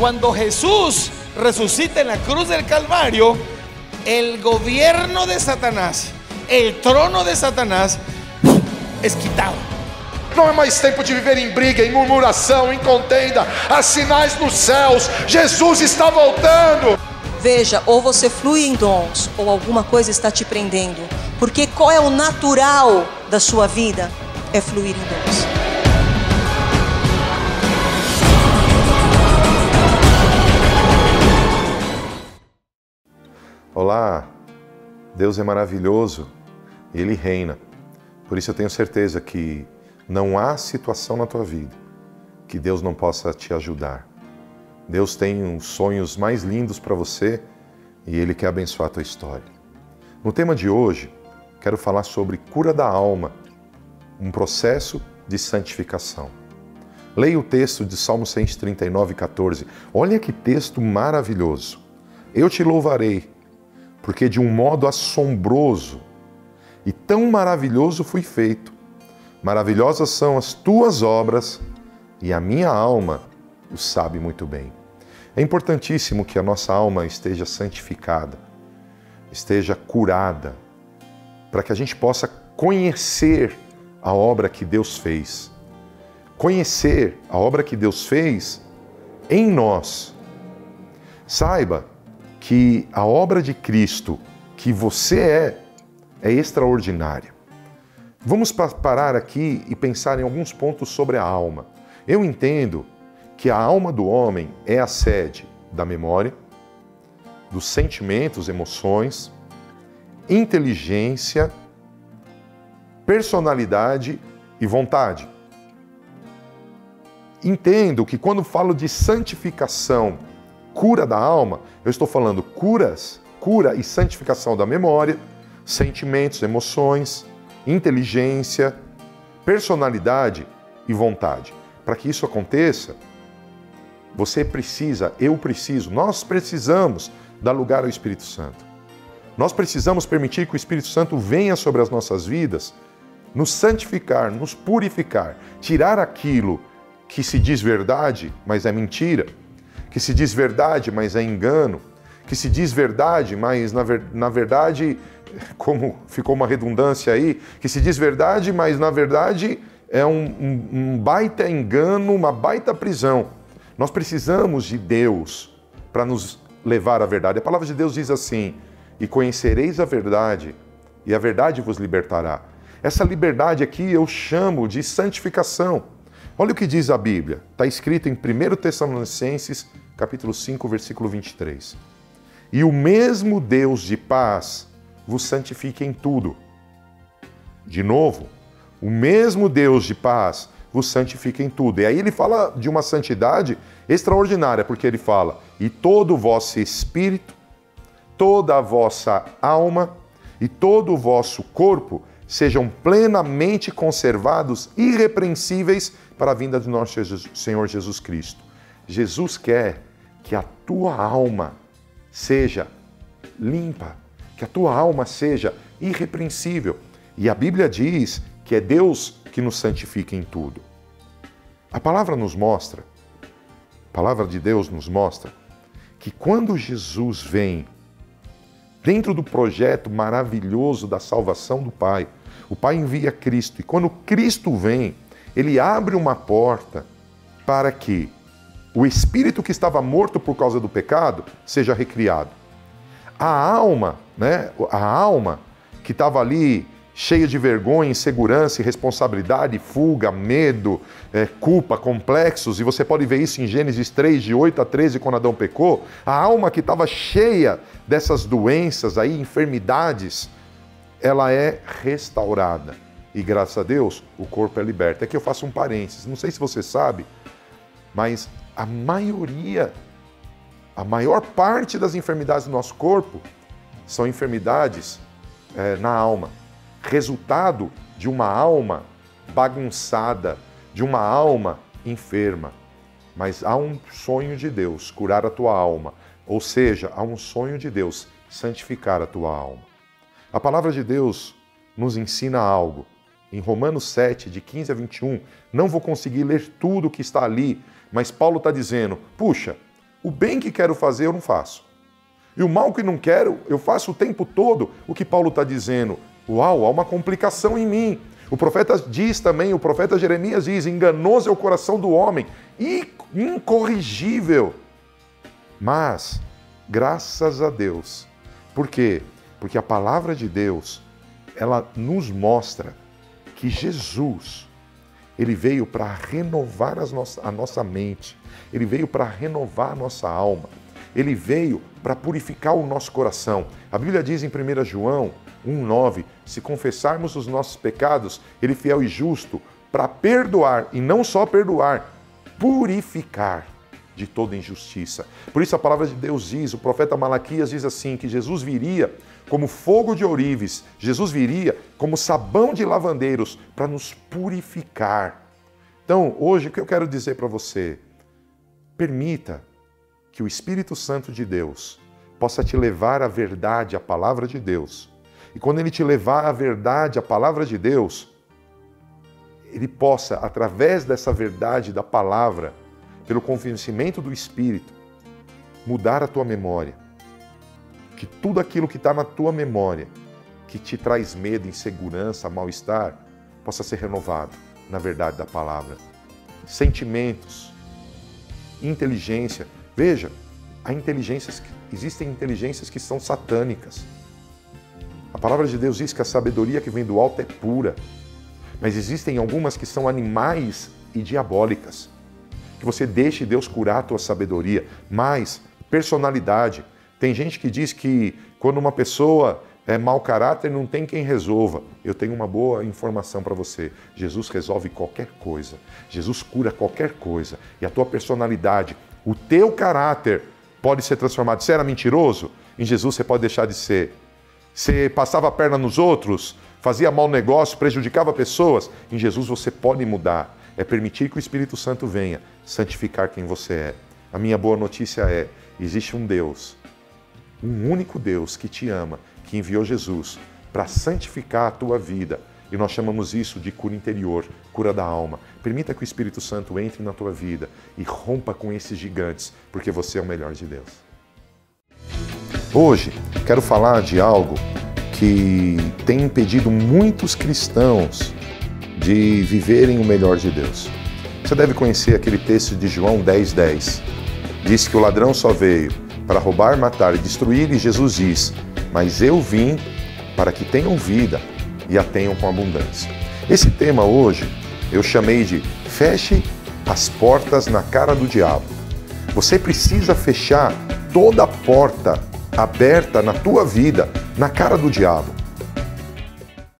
cuando Jesús resucita en la cruz del Calvario, el gobierno de Satanás, el trono de Satanás es quitado. Não é mais tempo de viver em briga, em murmuração, em contenda. Há sinais nos céus. Jesus está voltando. Veja, ou você flui em dons, ou alguma coisa está te prendendo. Porque qual é o natural da sua vida? É fluir em dons. Olá, Deus é maravilhoso e Ele reina. Por isso eu tenho certeza que não há situação na tua vida que Deus não possa te ajudar. Deus tem uns sonhos mais lindos para você e Ele quer abençoar a tua história. No tema de hoje, quero falar sobre cura da alma, um processo de santificação. Leia o texto de Salmo 139, 14. Olha que texto maravilhoso. Eu te louvarei, porque de um modo assombroso e tão maravilhoso fui feito. Maravilhosas são as tuas obras e a minha alma o sabe muito bem. É importantíssimo que a nossa alma esteja santificada, esteja curada, para que a gente possa conhecer a obra que Deus fez. Conhecer a obra que Deus fez em nós. Saiba que a obra de Cristo que você é extraordinária. Vamos parar aqui e pensar em alguns pontos sobre a alma. Eu entendo que a alma do homem é a sede da memória, dos sentimentos, emoções, inteligência, personalidade e vontade. Entendo que quando falo de santificação, cura da alma, eu estou falando cura e santificação da memória, sentimentos, emoções, inteligência, personalidade e vontade. Para que isso aconteça, você precisa, eu preciso, nós precisamos dar lugar ao Espírito Santo. Nós precisamos permitir que o Espírito Santo venha sobre as nossas vidas, nos santificar, nos purificar, tirar aquilo que se diz verdade, mas é mentira, que se diz verdade, mas é engano, que se diz verdade, mas na verdade, como ficou uma redundância aí, que se diz verdade, mas na verdade é um baita engano, uma baita prisão. Nós precisamos de Deus para nos levar à verdade. A palavra de Deus diz assim: e conhecereis a verdade, e a verdade vos libertará. Essa liberdade aqui eu chamo de santificação. Olha o que diz a Bíblia. Está escrito em 1 Tessalonicenses, capítulo 5, versículo 23. E o mesmo Deus de paz vos santifique em tudo. De novo, o mesmo Deus de paz vos santifique em tudo. E aí ele fala de uma santidade extraordinária, porque ele fala: e todo o vosso espírito, toda a vossa alma e todo o vosso corpo sejam plenamente conservados, irrepreensíveis para a vinda de nosso Senhor Jesus Cristo. Jesus quer que a tua alma seja limpa, que a tua alma seja irrepreensível. E a Bíblia diz que é Deus que nos santifica em tudo. A palavra de Deus nos mostra que quando Jesus vem, dentro do projeto maravilhoso da salvação do Pai, o Pai envia Cristo. E quando Cristo vem, Ele abre uma porta para que o espírito que estava morto por causa do pecado seja recriado. A alma, A alma que estava ali cheia de vergonha, insegurança, irresponsabilidade, fuga, medo, culpa, complexos, e você pode ver isso em Gênesis 3, de 8 a 13, quando Adão pecou. A alma que estava cheia dessas doenças aí, enfermidades, ela é restaurada. E graças a Deus, o corpo é liberto. Aqui eu faço um parênteses, não sei se você sabe, mas a maior parte das enfermidades do nosso corpo são enfermidades na alma. Resultado de uma alma bagunçada, de uma alma enferma. Mas há um sonho de Deus, curar a tua alma. Ou seja, há um sonho de Deus, santificar a tua alma. A palavra de Deus nos ensina algo. Em Romanos 7, de 15 a 21, não vou conseguir ler tudo que está ali, mas Paulo está dizendo, puxa, O bem que quero fazer, eu não faço. E o mal que não quero, eu faço o tempo todo. O que Paulo está dizendo? Uau, há uma complicação em mim. O profeta diz também, o profeta Jeremias diz, enganoso é o coração do homem e incorrigível. Mas, graças a Deus. Por quê? Porque a palavra de Deus, ela nos mostra que Jesus, ele veio para renovar a nossa mente, ele veio para renovar a nossa alma, ele veio para purificar o nosso coração. A Bíblia diz em 1 João 1,9, se confessarmos os nossos pecados, ele é fiel e justo para perdoar, e não só perdoar, purificar de toda injustiça. Por isso a palavra de Deus diz, o profeta Malaquias diz assim, que Jesus viria como fogo de ourives, Jesus viria como sabão de lavandeiros para nos purificar. Então, hoje, o que eu quero dizer para você? Permita que o Espírito Santo de Deus possa te levar à verdade, à palavra de Deus. E quando ele te levar à verdade, à palavra de Deus, ele possa, através dessa verdade da palavra, pelo convencimento do Espírito, mudar a tua memória. Que tudo aquilo que está na tua memória, que te traz medo, insegurança, mal-estar, possa ser renovado na verdade da palavra. Sentimentos, inteligência. Veja, existem inteligências que são satânicas. A palavra de Deus diz que a sabedoria que vem do alto é pura. Mas existem algumas que são animais e diabólicas. Que você deixe Deus curar a tua sabedoria. Mas, personalidade. Tem gente que diz que quando uma pessoa é mau caráter, não tem quem resolva. Eu tenho uma boa informação para você. Jesus resolve qualquer coisa. Jesus cura qualquer coisa. E a tua personalidade, o teu caráter pode ser transformado. Você era mentiroso? Em Jesus você pode deixar de ser. Você passava a perna nos outros, fazia mau negócio, prejudicava pessoas? Em Jesus você pode mudar. É permitir que o Espírito Santo venha santificar quem você é. A minha boa notícia é, existe um Deus, um único Deus que te ama, que enviou Jesus para santificar a tua vida. E nós chamamos isso de cura interior, cura da alma. Permita que o Espírito Santo entre na tua vida e rompa com esses gigantes, porque você é o melhor de Deus. Hoje, quero falar de algo que tem impedido muitos cristãos de viverem o melhor de Deus. Você deve conhecer aquele texto de João 10:10. Diz que o ladrão só veio para roubar, matar e destruir, e Jesus diz, mas eu vim para que tenham vida e a tenham com abundância. Esse tema hoje eu chamei de feche as portas na cara do diabo. Você precisa fechar toda a porta aberta na tua vida, na cara do diabo.